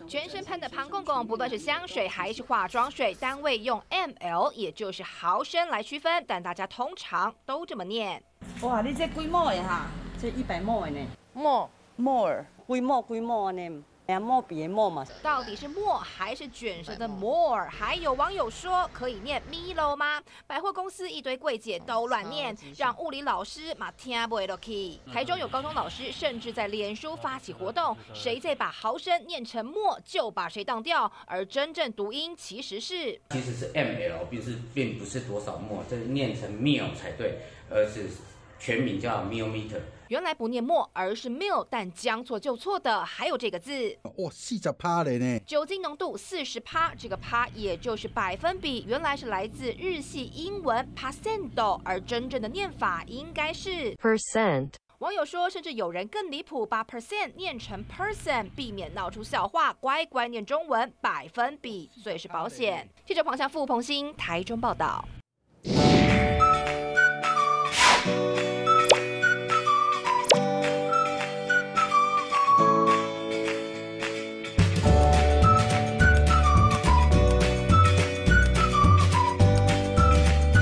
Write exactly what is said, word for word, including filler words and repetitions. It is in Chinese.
全身喷的庞公公，不论是香水还是化妆水，单位用 M L， 也就是毫升来区分，但大家通常都这么念。 哇，你这几毛的哈？这一百毛的呢？more more， 几毛几毛呢？ more 比 more 嘛， 到底是 more 还是卷舌的 more？ 还有网友说可以念 Milo 吗？百货公司一堆柜姐都乱念，让物理老师嘛听不下去。台中有高中老师甚至在脸书发起活动，谁再把毫升念成 more 就把谁当掉。而真正读音其实是其实是 M L， 并是并不是多少 more， 这念成 mil 才对，而是全名叫 millimeter。 原来不念墨，而是 mil， 但将错就错的还有这个字。 哇，四十趴嘞呢！ 酒精浓度四十趴，这个趴也就是百分比，原来是来自日系英文 percento， 而真正的念法应该是 percent。 网友说，甚至有人更离谱，把 percent 念成 person， 避免闹出笑话，乖乖念中文百分比最是保险。记者黄祥富、彭欣台中报道。